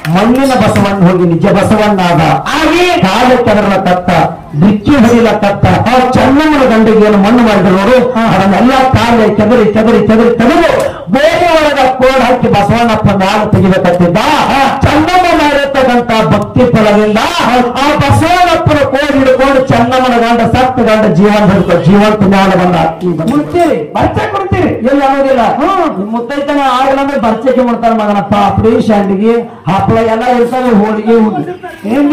ಮಣ್ಣಿನ ಬಸವಣ್ಣ ಹೋಗಿ ನಿಜ ಬಸವಣ್ಣ ಆದ. ಹಾಗೆ ಕಾಲ ಕೆದರಲ ತತ್ತ ದಿಕ್ಕಿ ಹೊಡಿಲ ತತ್ತ ಚೆನ್ನಮ್ಮನ ಗಂಡಿಗೆ ಏನು ಮಣ್ಣು ಮಾಡಿದ್ರು ನೋಡು, ಅದನ್ನೆಲ್ಲ ಕಾಲ ಕೆದರಿ ಕೆದರಿ ಕೆದರಿ ತೆಗೆದು ಗೋಡೆ ಒಳಗ ಕೋಡ್ ಹಾಕಿ ಬಸವಣ್ಣಪ್ಪ ಮ್ಯಾಲ ತೆಗಿಬೇಕಂತಿದ್ದ. ಚೆನ್ನಮ್ಮ ಮಾಡಿರ್ತಕ್ಕಂತ ಭಕ್ತಿ ಫಲದಿಂದ ಆ ಬಸವಣ್ಣಪ್ಪನ ಕೋಡ್ ಹಿಡ್ಕೊಂಡು ಚೆನ್ನಮ್ಮನ ಗಂಡ ಸತ್ತ ಗಂಡ ಜೀವಂತ ಮ್ಯಾಲ ಬಂದ. ಮುಡ್ತೀರಿ ಬರ್ಚೆ ಕೊಡ್ತೀರಿ ಎಲ್ಲಿ ಅನ್ನೋದಿಲ್ಲ. ಮುತ್ತೈತನ ಆಗಲಂದ್ರೆ ಬರ್ಚೆಗೆ ಮಾಡ್ತಾರ ಮಗನಪ್ಪ. ಅಪ್ಪಡಿ ಶಾಂಡಿಗೆ ಹಪ್ಪಳ ಎಲ್ಲ ಇರ್ತಾವೆ, ಹೋಳಿಗೆ ಏನ್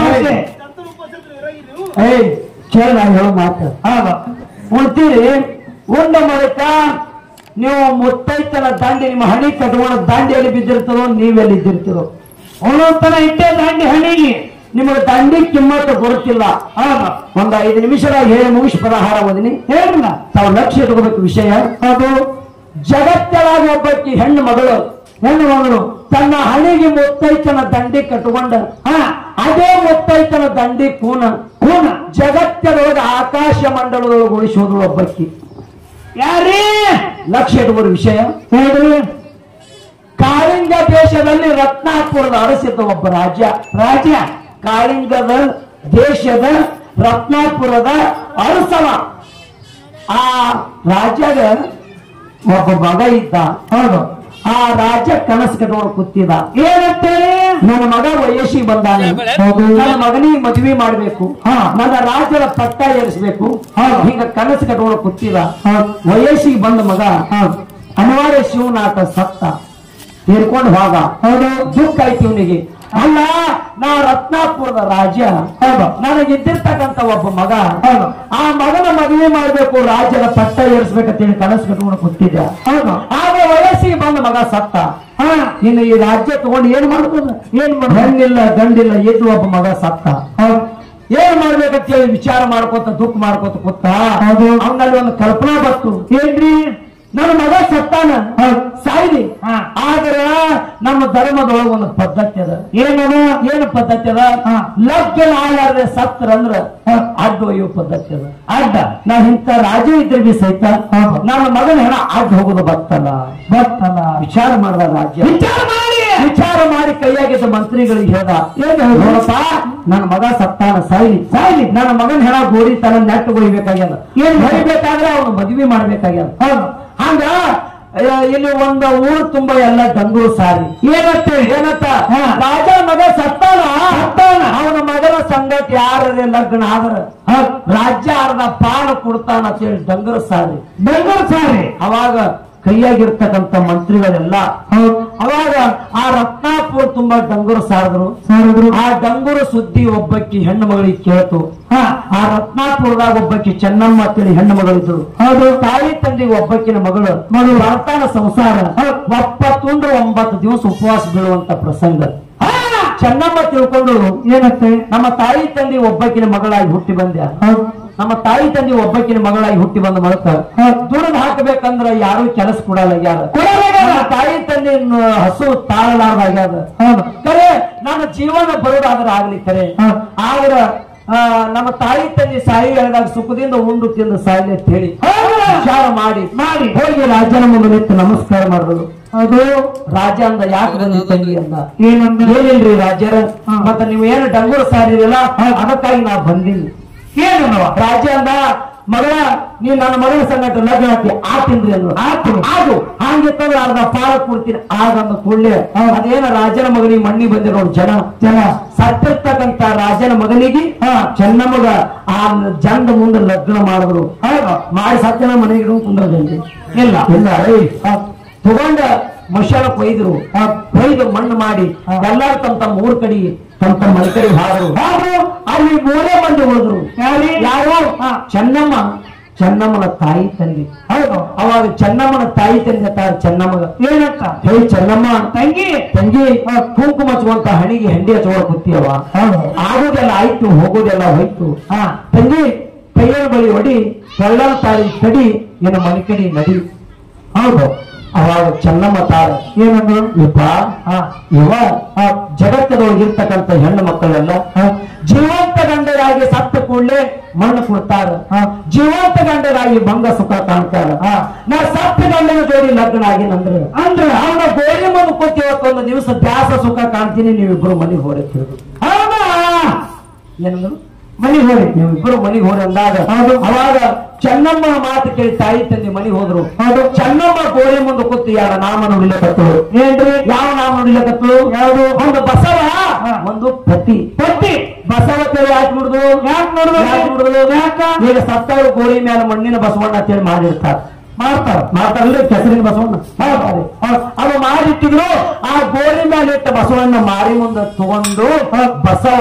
ಏಯ್ ಕೇಳ ನಾನು ಹೇಳೋ ಮಾತು. ಉಣ್ತೀರಿ ಉಂಡ ಮೂಲಕ ನೀವು ಮುತ್ತೈತನ ದಾಂಡಿ ನಿಮ್ಮ ಹಣಿ ಕಟ್ಕೊಂಡು ದಾಂಡಿಯಲ್ಲಿ ಬಿದ್ದಿರ್ತದೋ ನೀವೆಲ್ಲಿ ಇದ್ದಿರ್ತೀರೋ ಒಂದೊಂದನ ಇಟ್ಟೆ ದಾಂಡಿ ಹಣಿಗೆ ನಿಮಗೆ ದಾಂಡಿ ಕಿಮ್ಮತ್ತು ಗೊತ್ತಿಲ್ಲ. ಒಂದ್ 5 ನಿಮಿಷದಾಗ ಹೇಳಿ ಮುಗಿಸಿ ಪರಹಾರ ಓದಿನಿ ಹೇಳಿಲ್ಲ. ತಾವು ಲಕ್ಷ್ಯ ಇಟ್ಕೋಬೇಕು ವಿಷಯ. ಅದು ಜಗತ್ತಳಾಗಿ ಒಬ್ಬಕ್ಕಿ ಹೆಣ್ಣು ಮಗಳು ತನ್ನ ಹಣಿಗೆ ಮುತ್ತೈತನ ದಂಡಿ ಕಟ್ಕೊಂಡ ಅದೇ ಮುತ್ತೈತನ ದಂಡಿ ಕೂನ ಜಗತ್ತದೊಳಗೆ ಆಕಾಶ ಮಂಡಲದೊಳಗೆ ಉಳಿಸೋದು ಒಬ್ಬಕ್ಕಿ. ಯಾರೇ ಲಕ್ಷ್ಯ ಇಡುವ ವಿಷಯ ಹೇಳ್ರಿ. ಕಾಳಿಂಗ ದೇಶದಲ್ಲಿ ರತ್ನಾಪುರದ ಅರಸಿದ್ದ ಒಬ್ಬ ರಾಜ ಕಾಳಿಂಗದ ದೇಶದ ರತ್ನಾಪುರದ ಅರಸವ. ಆ ರಾಜಗ ಒಬ್ಬ ಮಗ ಇದ್ದ. ಹೌದು, ಆ ರಾಜ ಕನಸು ಕಟ್ಕೊಂಡು ಕೂತಿದ್ದ. ಏನಂತೇಳಿ ನನ್ನ ಮಗ ವಯಸ್ಸಿಗೆ ಬಂದಾನೆ, ನನ್ನ ಮಗನಿಗೆ ಮದುವೆ ಮಾಡ್ಬೇಕು, ನನ್ನ ರಾಜರ ಪಟ್ಟ ಏರಿಸಬೇಕು, ಹಿಂಗ ಕನಸು ಕಟ್ಕೊಂಡು ಕೂತಿದ್ದ. ವಯಸ್ಸಿಗೆ ಬಂದ ಮಗ ಅನಿವಾರ್ಯ ಶಿವನಾಟ ಸತ್ತ ತೀರ್ಕೊಂಡು ಹೋಗ. ದುಃಖ ಆಯ್ತು ಇವನಿಗೆ. ಅಲ್ಲ, ನಾ ರತ್ನಾಪುರದ ರಾಜ, ನನಗಿದ್ದಿರ್ತಕ್ಕಂಥ ಒಬ್ಬ ಮಗ, ಆ ಮಗನ ಮದುವೆ ಮಾಡ್ಬೇಕು, ರಾಜ್ಯದ ಪಟ್ಟ ಏರಿಸ್ಬೇಕಂತೇಳಿ ಕನಸು ಕಟ್ಕೊಂಡು ಕೂತಿದ್ದ. ಆಗ ವಯಸ್ಸಿಗೆ ಬಂದ ಮಗ ಸತ್ತ. ಇನ್ನು ಈ ರಾಜ್ಯ ತಗೊಂಡು ಏನ್ ಮಾಡ್ಬೋದು? ಹೆಣ್ಣಿಲ್ಲ ಗಂಡಿಲ್ಲ ಎದ್ದು ಒಬ್ಬ ಮಗ ಸತ್ತ. ಏನ್ ಮಾಡ್ಬೇಕಂತೇಳಿ ವಿಚಾರ ಮಾಡ್ಕೊತ ದುಃಖ ಮಾಡ್ಕೊತ ಕೂತ ಅವನಲ್ಲಿ ಒಂದು ಕಲ್ಪನಾ ಬಂತು. ಏನ್ರಿ, ನನ್ನ ಮಗ ಸತ್ತಾನ ಸಾಯ್ಲಿ, ಆದ್ರ ನಮ್ಮ ಧರ್ಮದೊಳಗ ಒಂದು ಪದ್ಧತಿ ಅದ. ಏನು ಪದ್ಧತಿ ಅದ? ಲಗ್ನ ಆಲಾರ್ದೆ ಸತ್ರ ಅಂದ್ರ ಅಡ್ಡ ಒಯ್ಯೋ ಪದ್ಧತಿ ಅದ. ಅಡ್ಡ ನಾ ಇಂಥ ರಾಜ ಇದ್ರೆ ಬಿ ಸಹಿತ ನನ್ನ ಮಗನ ಹೆಣ ಅಡ್ಡ ಹೋಗೋದು ಬರ್ತಲ್ಲ. ವಿಚಾರ ಮಾಡಿದ ರಾಜ್ಯ ವಿಚಾರ ಮಾಡಿ ಕೈಯಾಗಿದ್ದ ಮಂತ್ರಿಗಳಿಗೆ ಹೇಳ್ದ, ನೋಡಪ್ಪ, ನನ್ನ ಮಗ ಸತ್ತಾನ ಸಾಯ್ಲಿ, ನನ್ನ ಮಗನ ಹೆಣ ಗೋರಿ ತನ್ನ ನೆಟ್ಟು ಹೊಯ್ಬೇಕಾಗ್ಯದ. ಏನ್ ಹೊಯ್ಬೇಕಾದ್ರೆ ಅವನು ಮದುವೆ ಮಾಡ್ಬೇಕಾಗ್ಯದ. ಹಂಗ ಇಲ್ಲಿ ಒಂದು ಊರು ತುಂಬಾ ಎಲ್ಲ ಡಂಗೂರು ಸಾರಿ. ಏನತ್ತ ರಾಜ ಮಗ ಸತ್ತಾನ, ಅವನ ಮಗನ ಸಂಗಟ ಯಾರೇ ಲಗ್ನ ಆದ್ರ ರಾಜ್ಯ ಅರ್ಧ ಪಾಲ ಕೊಡ್ತಾನ ಅಂತೇಳಿ ಡಂಗೂರು ಸಾರಿ. ಅವಾಗ ಕೈಯಾಗಿರ್ತಕ್ಕಂಥ ಮಂತ್ರಿಗಳೆಲ್ಲ ಅವಾಗ ಆ ರತ್ನಾಪುರ ತುಂಬಾ ಡಂಗೂರು ಸಾರಿದ್ರು. ಆ ಡಂಗೂರು ಸುದ್ದಿ ಒಬ್ಬಕ್ಕಿ ಹೆಣ್ಣು ಮಗಳಿಗೆ ಕೇಳ್ತು. ಆ ರತ್ನಾಪುರದಾಗ ಒಬ್ಬಕ್ಕಿ ಚೆನ್ನಮ್ಮ ಅಂತೇಳಿ ಹೆಣ್ಣು ಮಗಳಿದ್ರು. ತಾಯಿ ತಂದೆಗೆ ಒಬ್ಬಕ್ಕಿನ ಮಗಳು ಬರ್ತಾನ ಸಂಸಾರ ಒಪ್ಪತ್ತುಂಡ್ರೆ 9 ದಿವಸ ಉಪವಾಸ ಬೀಳುವಂತ ಪ್ರಸಂಗ. ಚೆನ್ನಮ್ಮ ತಿಳ್ಕೊಂಡು ಏನತ್ತೆ, ನಮ್ಮ ತಾಯಿ ತಂದೆ ಒಬ್ಬಕ್ಕಿನ ಮಗಳಾಗಿ ಹುಟ್ಟಿ ಬಂದ್ಯ, ನಮ್ಮ ತಾಯಿ ತಂದೆ ಒಬ್ಬಕ್ಕಿನ ಮಗಳಾಗಿ ಹುಟ್ಟಿ ಬಂದ ಮೂಲಕ ದುಡಿದು ಹಾಕಬೇಕಂದ್ರ ಯಾರು ಕೆಲಸ ಕೊಡಲ್ಲ. ತಾಯಿ ತಂದೆ ಹಸು ತಾಳಲಾರ್ದಾಗ್ಯಾದ. ಕರೆ ನನ್ನ ಜೀವನ ಬರೋದಾದ್ರ ಆಗ್ಲಿ ಕರೆ, ಆದ್ರ ನಮ್ಮ ತಾಯಿ ತಂದೆ ಸಾಯಿ ಹೇಳಿದಾಗ ಸುಖದಿಂದ ಉಂಡು ತಿಂದು ಸಾಯಿಲಿ ಅಂತ ಹೇಳಿ ವಿಚಾರ ಮಾಡಿ ಹೋಗಿ ರಾಜನ ಮುಂದೆ ನಿಂತು ನಮಸ್ಕಾರ ಮಾಡಿದ್ರು. ಅದು ರಾಜ ಅಂದ, ಯಾಕೆ ಬಂದಿ ತಂಗಿ ಅಂದ. ಏನಿಲ್ರಿ ರಾಜ್ಯರ, ಮತ್ತೆ ನೀವು ಏನು ಡಂಗೂರು ಸಾರಿರಲ್ಲ ಅದಕ್ಕಾಗಿ ನಾ ಬಂದಿನಿ. ಏನು ರಾಜ ಅಂದ, ಮಗಳ ನೀವ್ ನನ್ನ ಮಗನ ಸಂಗಟ ಲಗ್ನ ಹಾಕಿ ಆತಿನ್ರಿ ಅಂದ್ರು. ಅದು ಹಂಗಿತ್ತಂದ್ರೆ ಅರ್ಧ ಪಾಲ ಕೊಡ್ತೀನಿ ಆಗಂದ ಕೂಡಲೇ ಅದೇನ ರಾಜನ ಮಗನಿಗೆ ಮಣ್ಣಿ ಬಂದಿರೋ ಜನ ಸತ್ತಿರ್ತಕ್ಕಂತ ರಾಜನ ಮಗನಿಗೆ ಚೆನ್ನಮ್ಮಗ ಆ ಜಂಡ ಮುಂದೆ ಲಗ್ನ ಮಾಡಿದ್ರು. ಮಾಡಿ ಸತ್ಯನ ಮನೆಗೆ ಕುಂದ್ರದಂಗೆ ಇಲ್ಲ ತಗೊಂಡ ಮಶಾಲ ಕೊಯ್ದ್ರು. ಕೊಯ್ದು ಮಣ್ಣು ಮಾಡಿ ಎಲ್ಲಾರು ತಮ್ಮ ಊರ್ ಕಡೆ ತಮ್ಮ ಮನೆ ಕಡೆ ಹಾದ್ರು. ಅಲ್ಲಿ 3 ಮಂದಿ ಹೋದ್ರು. ಯಾರು? ಚೆನ್ನಮ್ಮನ ತಾಯಿ ತಂದೆ. ಅವಾಗ ಚೆನ್ನಮ್ಮನ ತಾಯಿ ತಂದೆ ಚೆನ್ನಮ್ಮಗ ಏನಂತ ಹೇಳಿ, ಚೆನ್ನಮ್ಮ ತಂಗಿ ಕುಂಕುಮ ಹಚ್ಚುವಂತ ಹಣಿಗೆ ಹೆಂಡಿ ಹಚ್ಚೋಳ ಕೂತಿಯವ, ಆಗೋದೆಲ್ಲ ಆಯ್ತು ಹೋಗೋದೆಲ್ಲ ಹೋಯ್ತು. ತಂಗಿ ಕೈಯ ಬಳಿ ಹೊಡಿ, ಕಳ್ಳ ತಾಳಿ ಕಡಿ, ನಿನ್ನ ಮನೆ ಕಡೆ ನಡಿ. ಹೌದು, ಅವಾಗ ಚೆನ್ನಮ್ಮ ತಾಳ ಏನಂದ್ರು, ಇವ ಜಗತ್ತದೊಳಗಿರ್ತಕ್ಕಂಥ ಹೆಣ್ಣು ಮಕ್ಕಳೆಲ್ಲ ಜೀವಂತ ಗಂಡರಾಗಿ ಸತ್ತ ಕೂಡಲೇ ಮಣ್ಣು ಕೊಡ್ತಾರ, ಜೀವಂತ ಗಂಡರಾಗಿ ಭಂಗ ಸುಖ ಕಾಣ್ತಾರ. ನಾ ಸತ್ತ ಗಂಡನ ಜೋಡಿ ಲಗ್ನ ಆಗಿನಂದ್ರೆ ಅವನ ಗೋರಿ ಮುಂದೆ ಕೂತಿ ಇವತ್ತೊಂದು ದಿವಸ ದ್ಯಾಸ ಸುಖ ಕಾಣ್ತೀನಿ, ನೀವಿಬ್ರು ಮನೆಗೆ ಹೋಗ್ರಿ. ಹೌದಾ? ಏನಂದ್ರು? ಮನೆಗೆ ಹೋರಿ, ನೀವಿಬ್ರು ಮನೆಗೆ ಹೋರಿ ಅಂದಾಗ ಅವಾಗ ಚೆನ್ನಮ್ಮ ಮಾತು ಕೇಳಿ ತಾಯಿ ತಂದೆ ಮನೆಗೆ ಹೋದ್ರು. ಹೌದು, ಚೆನ್ನಮ್ಮ ಗೋರಿ ಮುಂದೆ ಕೂತು ಯಾರ ನಾಮ ನುಡಿಲಕತ್ತಳು. ಏನ್ರಿ? ಯಾವ ನಾಮ ನುಡಿಲಕತ್ತಳು? ಯಾವುದು? ಒಂದು ಬಸವ, ಒಂದು ಪತಿ. ಪತಿ ಬಸವ ತೇಳಿ ಯಾಕೆ ನೋಡುದು? ಯಾಕೆ ನೋಡುದು? ಯಾಕ? ಈಗ ಸತ್ತವರು ಗೋರಿ ಮೇಲೆ ಮಣ್ಣಿನ ಬಸವಣ್ಣ ಅಂತೇಳಿ ಮಾಡ್ತಾರಲ್ರಿ, ಕೆಸರಿನ ಬಸವಣ್ಣ ಅದು ಮಾಡಿಟ್ಟಿದ್ರು. ಆ ಗೋರಿ ಮೇಲೆ ಇಟ್ಟ ಬಸವಣ್ಣ ಮಾರಿ ಮುಂದೆ ತಗೊಂಡು ಬಸವ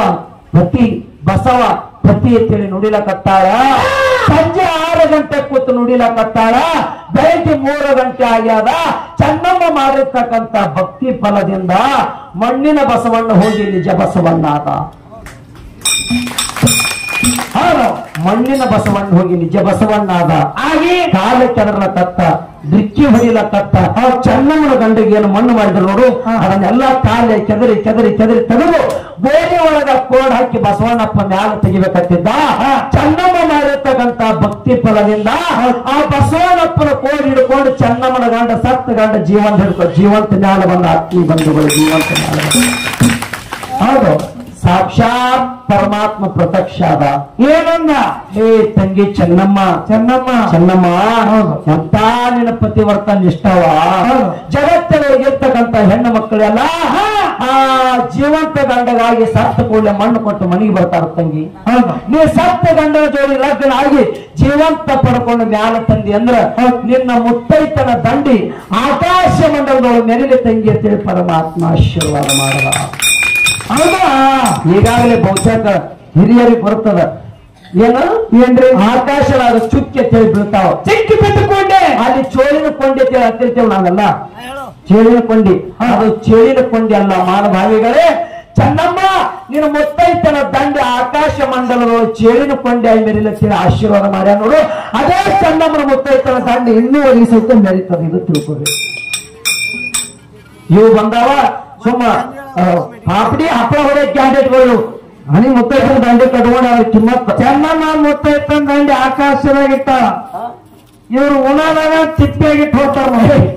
ಪತಿ ಅಂತೇಳಿ ನುಡಿಲಕತ್ತಾಳ. ಸಂಜೆ 6 ಗಂಟೆ ಕೂತು ನುಡಿಲಕತ್ತಾಳ. ಬೆಳಗ್ಗೆ 3 ಗಂಟೆ ಆಗ್ಯಾದ. ಚೆನ್ನಮ್ಮ ಮಾಡಿರ್ತಕ್ಕಂಥ ಭಕ್ತಿ ಫಲದಿಂದ ಮಣ್ಣಿನ ಬಸವಣ್ಣ ಹೋಗಿ ನಿಜ ಬಸವಣ್ಣ ಆದ. ಮಣ್ಣಿನ ಬಸವಣ್ಣ ಹೋಗಿ ನಿಜ ಬಸವಣ್ಣ ಆದ. ಹಾಗೆ ಕಾಲ ಕೆದರ್ಲಕತ್ತ, ಡಿಕ್ಕಿ ಹೊಡಿಲಕತ್ತ. ಚೆನ್ನಮ್ಮನ ಗಂಡಿಗೆ ಏನು ಮಣ್ಣು ಮಾಡಿದ್ರು ನೋಡು, ಅದನ್ನೆಲ್ಲ ಕಾಲೆ ಕೆದರಿ ತೆಗೆದು ಗೋಡೆ ಒಳಗ ಕೋಡ್ ಹಾಕಿ ಬಸವಣ್ಣಪ್ಪ ಮ್ಯಾಲ ತೆಗಿಬೇಕತ್ತಿದ್ದ. ಚೆನ್ನಮ್ಮ ಮಾಡಿರ್ತಕ್ಕಂಥ ಭಕ್ತಿ ಫಲದಿಂದ ಆ ಬಸವಣ್ಣಪ್ಪನ ಕೋಡ್ ಹಿಡ್ಕೊಂಡು ಚೆನ್ನಮ್ಮನ ಗಂಡ ಸತ್ತ ಗಂಡ ಜೀವಂತ ಮ್ಯಾಲ ಬಂದ. ಆತ್ಮೀಯ ಬಂಧುಗಳು, ಜೀವಂತ ಮ್ಯಾಲ ಹೌದು, ಸಾಕ್ಷಾತ್ ಪರಮಾತ್ಮ ಪ್ರತ್ಯಕ್ಷ ಆದ. ಏನನ್ನ? ಹೇ ತಂಗಿ ಚೆನ್ನಮ್ಮ ಎಂತ ನಿನ್ನ ಪತಿವರ್ತ ನಿಷ್ಠವ. ಜಗತ್ತಿನೊಳಗಿರ್ತಕ್ಕಂಥ ಹೆಣ್ಣು ಮಕ್ಕಳೆಲ್ಲ ಆ ಜೀವಂತ ಗಂಡಗಾಗಿ ಸತ್ತ ಕೂಡಲೇ ಮಣ್ಣು ಕೊಟ್ಟು ಮನೆಗೆ ಬರ್ತಾರ ತಂಗಿ. ನೀ ಸತ್ತ ಗಂಡನ ಜೋಡಿ ಲಗ್ನ ಆಗಿ ಜೀವಂತ ಪಡ್ಕೊಂಡು ಮ್ಯಾಲ ತಂದಿ ಅಂದ್ರ ನಿನ್ನ ಮುತ್ತೈತನ ದಂಡಿ ಆಕಾಶ ಮಂಡಲದೊಳಗೆ ಮೆರಲಿ ತಂಗಿ ಅಂತೇಳಿ ಪರಮಾತ್ಮ ಆಶೀರ್ವಾದ ಮಾಡದ. ಹೌದಾ? ಈಗಾಗಲೇ ಬಹುಶಃ ಹಿರಿಯರಿಗೆ ಬರ್ತದ. ಏನ್ರಿ? ಆಕಾಶವಾದ ಚುಕ್ಕೆ ತಿಳಿ ಬೀಳ್ತಾವ. ಚಿಕ್ಕಿ ಬಿಟ್ಟುಕೊಂಡೆ ಅಲ್ಲಿ ಚೋಳಿನ ಕೊಂಡೆ ಹತ್ತಿರ್ತೇವೆ ನಾವೆಲ್ಲ. ಚೇಳಿನ ಕೊಂಡಿ, ಅದು ಚೇಳಿನ ಕೊಂಡಿ ಅಲ್ಲ ಮಾನಭಾವಿಗಳೇ. ಚೆನ್ನಮ್ಮ ನಿನ್ನ ಮುತ್ತೈತನ ದಂಡೆ ಆಕಾಶ ಮಂಡಲದೊಳಗೆ ಚೇಳಿನ ಕೊಂಡೆ ಆಗಿ ಮೆರಿಲತ್ತೀರಿ ಆಶೀರ್ವಾದ ಮಾಡ್ಯ ನೋಡು. ಅದೇ ಚೆನ್ನಮ್ಮನ ಮುತ್ತೈತನ ದಂಡೆ ಇನ್ನೂವರೆಗೆ ಸಹಿತ ಮೆರಿತದೆ. ಇದು ತಿಳ್ಕೊರಿ. ಇವು ಬಂದಾವ ಸುಮ್ಮ ಪಾಪಡಿ ಹಪ್ಪಳ ಹೊಡೆ ಕ್ಯಾಂಡಿಡೇಟ್ಗಳು ಹನಿ ಮುತ್ತೈತನ ದಂಡೆ ಕಟ್ಕೊಂಡು ಅವ್ರ ಕಿಮ್ಮತ್. ಚೆನ್ನಮ್ಮ ಮುತ್ತೈತನ ದಂಡೆ ಆಕಾಶದಾಗಿಟ್ಟ, ಇವರು ಉಣಾದಾಗ ತಿಪ್ಪಿಯಾಗಿಟ್ಟು ಹೋಗ್ತಾರ.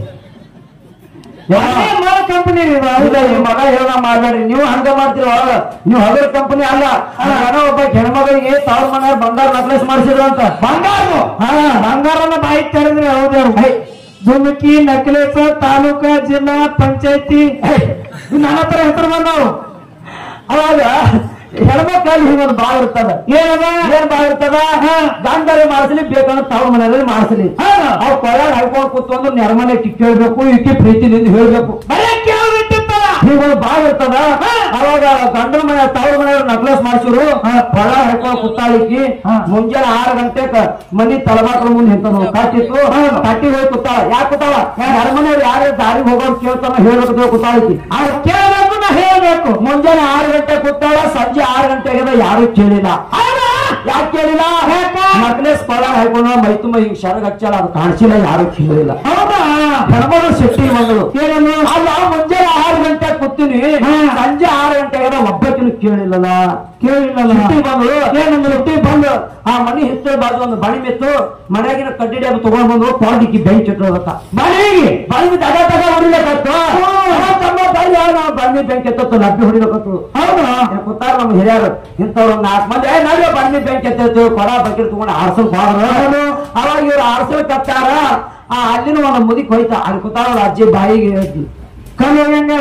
ಕಂಪನಿ ಮಗ ಹೇಳ ಮಾಡ್ಬೇಡ್ರಿ, ನೀವು ಹಂಗ ಮಾಡ್ತೀರ. ನೀವು ಹಗರ್ ಕಂಪನಿ ಅಲ್ಲ. ಒಬ್ಬ ಹೆಣ್ಮಗಳಿಗೆ ತವ್ರ ಮನೆ ಬಂಗಾರ ನಕ್ಲೆಸ್ ಮಾಡಿಸಿದ್ರು ಅಂತ. ಬಂಗಾರನ ಬಾಯಿ ತೆರೆದ್ರೆ ಹೌದು. ಜುಮಕಿ ನಕ್ಲೆಸ್ ತಾಲೂಕಾ ಜಿಲ್ಲಾ ಪಂಚಾಯತಿ ನನ್ನ ಹತ್ರ ಹೆಸರು ಬಂದವು. ಅವಾಗ ಹೆಣ್ಮಕ್ಳಲ್ಲಿ ಹಿಂಗೊಂದು ಬಾಳ ಇರ್ತದ. ಏನ್ ಬಾಳ ಇರ್ತದ? ಗಂಡರೇ ಮಾಡಿಸ್ಲಿ, ಬೇಕಂದ್ರೆ ತವ್ರ ಮನೆಯಲ್ಲಿ ಮಾಡಿಸ್ಲಿ. ಅವ್ರು ಕೊಳಗ ಹಾಕೊಂಡು ಕೂತ್ಕೊಂಡು ನೆರಮನೆ ಕೇಳ್ಬೇಕು, ಈಕೆ ಪ್ರೀತಿನಿಂದ ಹೇಳ್ಬೇಕು. ಹೀಗೊಂದು ಬಾಳ ಇರ್ತದ. ಅವಾಗ ಗಂಡನ ಮನೆ ತವ್ರ ಮನೆಯವ್ರು ನಕ್ಲೆಸ್ ಮಾಡಿಸಿರು. ಕೊಳ ಹಾಕೊಂಡು ಕೂತಾಳಿಕಿ ಮುಂಜಾನೆ 6 ಗಂಟೆಕ ಮನಿ ತಲಬಾಕ್ರ ಮುಂದೆ ನಿಂತ ಕಟ್ಟಿತ್ತು. ಕಟ್ಟಿ ಹೋಗಿ ಕೂತಾಳ. ಯಾಕೆ ಕೂತಾಳ? ನೆರಮನೆಯವ್ರು ಯಾರು ದಾರಿಗೆ ಹೋಗೋರು ಕೇಳ್ತಾನ ಹೇಳ್ಬೇಕು ಕೂತಾಳಿಕಿ. ಅವ್ರು ಕೇಳಬೇಕು, ನಾ ಹೇಳ್ಬೇಕು. ಮುಂಜಾನೆ 6 ಗಂಟೆ ಕೂತಾಳ, ಸಂಜೆ 6 ಗಂಟೆಗೆ ಯಾರು ಕೇಳಿಲ್ಲ. ಯಾಕೆ ಕೇಳಿಲ್ಲ? ನಕ್ಲೆಸ್ ಕೊಳ ಹಾಕೊಂಡು ಮೈ ತುಂಬ ಈಗ ಶರಗ್ ಹಚ್ಚಲ್ಲ, ಅದು ಕಾಣಿಸಿಲ್ಲ, ಯಾರು ಕೇಳಿಲ್ಲ. ಹೌದಾ? ಹೆಣ್ಮಗಳು ಶೆಟ್ಟಿ ಬಂದಳು. ಏನನ್ನು? ಅಲ್ಲ, ಮುಂಜಾನೆ 6 ಗಂಟೆ ಕೂತೀನಿ, ಸಂಜೆ 6 ಗಂಟೆಗೆ ಒಬ್ಬಕ್ಕಿನ ಕೇಳಿಲ್ಲ. ಶೆಟ್ಟಿ ಬಂದಳು. ಏನಂದ್ರೆ ಶೆಟ್ಟಿ ಬಂದು ಆ ಮನಿ ಹಿತ್ತಲ ಬಾಜು ಒಂದು ಬಣಿ ಮೆತ್ತು ಮನೆಯಾಗಿನ ಕಡ್ಡಿ ಡಬ್ಬ ತಗೊಂಡ್ ಬಂದು ಪಾಡಿಕ್ಕಿ ಬೆಂಕಿ ಇಟ್ಟೋದತ್ತ. ಮನೆಗೆ ಬಣಿ ತಗ ಹೊಡಿಲಕತ್ತು. ತಮ್ಮ ಬಳಿ ನಾವು ಬಣ್ಣಿ ಬೆಂಕಿ ಎತ್ತತ್ತು, ಲಬ್ಬಿ ಹೊಡಿಲಕತ್ತು. ಹೌದು, ಕೂತಾರ ನಮ್ಮ ಹಿರಿಯರು ಇಂಥವ್ರು 4 ಮಂದಿ ನಾವೇ ಬಣ್ಣಿ ಬೆಂಕಿ ಎತ್ತೇವು. ಕೊಡ ಬಕೆಟ್ ತಗೊಂಡು ಆರ್ಸಲ್ ಬಾದ್ರು. ಅವಾಗ ಇವ್ರು ಆರ್ಸಲ್ ಕತ್ತಾರ. ಆ ಅಲ್ಲಿನ ಒಂದು ಮುದಿಕ್ ಹೋಯ್ತಾ, ಅಲ್ಲಿ ಕೂತಾರ ಅಜ್ಜಿ ಬಾಯಿಗೆ ಹೇಳ್ತಿ ಕಣ್ಣ.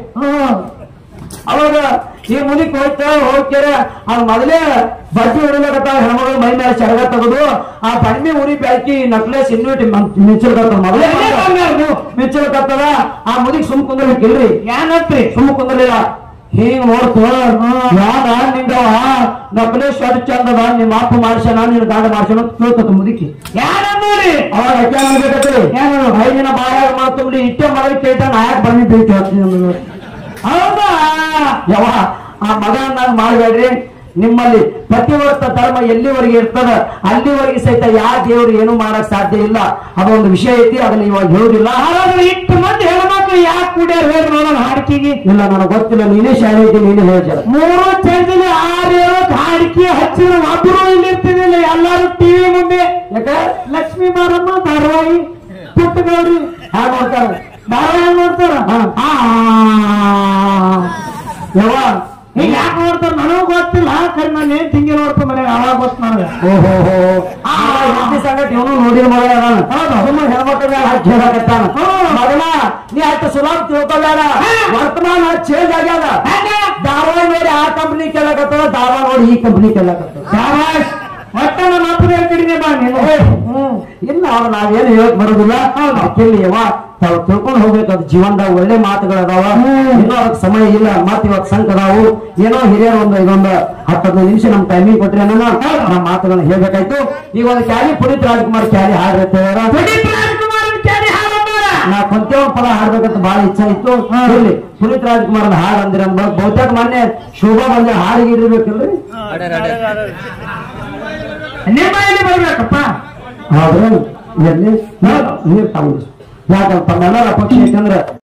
ಅವಾಗ ಈ ಮುದಿಕ್ ಹೋಯ್ತಾ ಹೋಗ್ತಾರೆ. ಅವ್ರು ಮೊದಲೇ ಬಡ್ಡಿ ಹೊಡಿಲಕತ್ತ. ಹೆಣ್ಮಗಳು ಮೈ ಮೇಲೆ ಚರಗ ತೆಗೆದು ಆ ಬಣ್ಣಿ ಉರಿ ಬ್ಯಾಕಿ ನಕ್ಲೆಸ್ ಇನ್ನೂಟಿ ಮಿಚ್ಚಲ್ಕತ್ತದ. ಮೊದಲೇ ಮಿಚ್ಚಲ್ಕತ್ತದ. ಆ ಮುದಿಕ್ ಸುಮ್ ಕುಂದ್ರಲಿಕ್ಕಿಲ್ರಿ. ಏನಂತ್ರಿ? ಸುಮ್ ಕುಂದ್ರಲಿಲ್ಲ. ಹಿಂಗ್ ನೋಡ್ತು. ಯಾರ ನಿಂಗವ ನಕ್ಲೆಸ್ ಅದು ಚಂದದ, ನಿಮ್ಮ ಅಪ್ಪ ಮಾಡ್ಸ್ಯಾನ, ನಿನ್ ಗಾಂಡ ಮಾಡ್ಸ್ಯಾನ ಅಂತ ಕೇಳ್ತದ ಮುದುಕಿ. ಯಾರನ್ನೋರಿ? ಅವಾಗ ಅಕ್ಕ ಅನ್ಬೇಕತ್ರಿ. ಏನು 5 ದಿನ ಬಾಯಾಗ ಮಾತುಂಬಿ ಇಟ್ಟೆ ಮಗಳಿಗೆ ಕೇಳ್ತಾನ, ಯಾಕೆ ಬನ್ನಿ ಬೇಕು ಅಂತೀನಿ. ಹೌದಾ? ಯಾವ ಆ ಮಗ ನಾನು ಮಾಡ್ಬೇಡ್ರಿ, ನಿಮ್ಮಲ್ಲಿ ಪತಿವ್ರತ ಧರ್ಮ ಎಲ್ಲಿವರೆಗೆ ಇರ್ತದ ಅಲ್ಲಿವರೆಗೆ ಸಹಿತ ಯಾವ ದೇವರು ಏನು ಮಾಡಕ್ ಸಾಧ್ಯ ಇಲ್ಲ. ಅದೊಂದು ವಿಷಯ ಐತಿ, ಅದನ್ನ ಇವಾಗ ಹೇಳುದಿಲ್ಲ. ಹಾಗಾದ್ರೆ ಇಟ್ಟು ಮಂದಿ ಹೆಣ್ಮಕ್ಳು ಯಾಕೆ ಕುಡಿಯ ಹೇಳಿ ನೋಡೋಣ ಹಾಡಿಕೆಗೆ. ಇಲ್ಲ ನನಗೆ ಗೊತ್ತಿಲ್ಲ, ನೀನೇ ಶಾಲೆ ಐತಿ, ನೀನೇ ಹೇಳ್ತಾರೆ. 3 ಚಂದಿನ 6 ಹಾಡಿಕೆ ಹಚ್ಚಿದ ಒಬ್ಬರು ಇಲ್ಲಿ ಇರ್ತಿದಿಲ್ಲ, ಎಲ್ಲಾರು ಟಿವಿ ಮುಂದೆ. ಯಾಕೆ ಲಕ್ಷ್ಮೀ ಮಾರಮ್ಮ ಧಾರವಾಹಿ ಪುಟ್ಟಗೌರಿ ಹಾಗೆ ನೋಡ್ತಾರ, ಧಾರವಾಹಿ ನೋಡ್ತಾರ. ಯಾವ ಈಗ ಯಾಕೆ ನೋಡ್ತಾರ ನನಗೂ ಗೊತ್ತಿಲ್ಲ. ಕರೆ ನಾನು ಏನ್ ತಿಂಗಿ ನೋಡ್ತಾ ಮನೆಗೆ ಅವಾಗ ಗೊತ್ತು ನನಗೆ. ಓಹೋ ಹಿಂದಿ ಸಂಗತಿ ಇವನು ನೋಡಿದ ಮಗ ಸುಮ್ಮನೆ ಹೇಳ್ಬೇಕಲ್ಲ ಹೇಳಕತ್ತಾನ. ಮಗನ ನೀ ಆಯ್ತು ಸುಲಭ ತಿಳ್ಕೊಬೇಡ, ವರ್ತಮಾನ ಚೇಂಜ್ ಆಗ್ಯಾದ. ಧಾರವಾಡ ನೋಡಿ ಆ ಕಂಪ್ನಿ ಕೇಳಕತ್ತದ, ಧಾರವಾಡ ನೋಡಿ ಈ ಕಂಪ್ನಿ ಕೇಳಕತ್ತದ. ಶಾಬಾಷ್, ಒಟ್ಟ ನಮ್ಮ ಅಪ್ಪನ ಕಡಿಮೆ ಬಾ ನೀನು. ಇಲ್ಲ ಅವ್ರು ನಾವೇನು ಹೇಳಕ್ ಬರುದಿಲ್ಲ. ಕೇಳಿ ಯವ್ವ ತಾವು ತಿಳ್ಕೊಂಡು ಹೋಗ್ಬೇಕು. ಅದು ಜೀವನದಾಗ ಒಳ್ಳೆ ಮಾತುಗಳದಾವ, ಇನ್ನೂ ಅದಕ್ಕೆ ಸಮಯ ಇಲ್ಲ. ಮಾತು ಇವತ್ತು ಸಂಘ ಅದಾವು, ಏನೋ ಹಿರಿಯರು ಇದೊಂದು 10-15 ನಿಮಿಷ ನಮ್ ಟೈಮಿಂಗ್ ಕೊಟ್ರಿ ಅನ್ನೋ ನಮ್ಮ ಮಾತುಗಳನ್ನ ಹೇಳ್ಬೇಕಾಯ್ತು. ಈಗ ಒಂದು ಕ್ಯಾಲಿ ಪುನೀತ್ ರಾಜ್ಕುಮಾರ್ ಕ್ಯಾಲಿ ಹಾಡಿರ್ತ ನಾ ಕೊಂತೇವ ಪದ ಹಾಡ್ಬೇಕಂತ ಬಹಳ ಇಚ್ಛೆ ಇತ್ತು. ಇಲ್ಲಿ ಪುನೀತ್ ರಾಜ್ಕುಮಾರ್ ಹಾಡು ಅಂದಿರ ಬಹುತೇಕ ಮೊನ್ನೆ ಶೋಭಾ ಬಂದ ಹಾಡಿಗೆ ಇರ್ಬೇಕಲ್ರಿ. ನಿಮ್ಮ ಎಲ್ಲಿ ಬರ್ಬೇಕಪ್ಪ. ಹೌದ್ರಿ, ನೀರ್ ತಗೊಂಡು ಯಾಕಪ್ಪ ನನ್ನರ ಪಕ್ಷಿ ಯಾಕಂದ್ರ